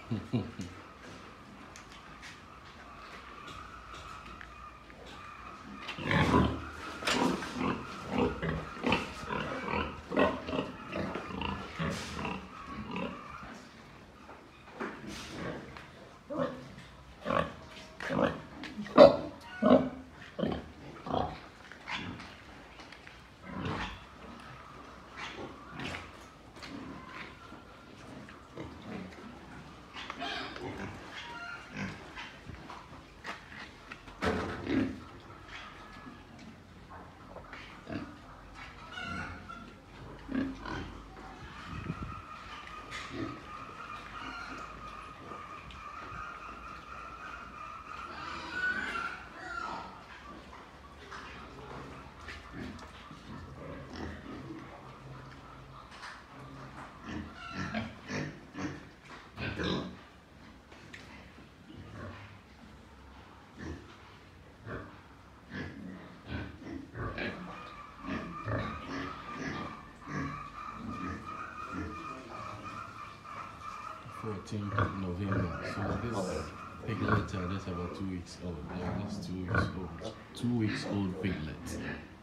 November. So this piglets are just about 2 weeks old. They are just 2 weeks old. 2 weeks old piglets.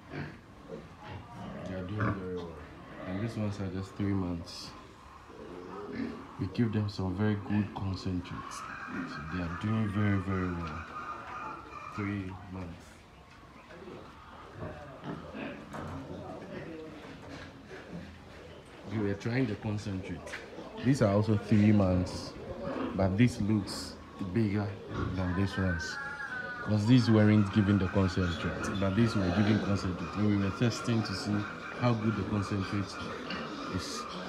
They are doing very well. And these ones are just 3 months. We give them some very good concentrates. So they are doing very, very well. 3 months. We were trying the concentrate. These are also 3 months, but this looks bigger than this ones. Because these weren't giving the concentrate, but these were giving concentrate. And we were testing to see how good the concentrate is.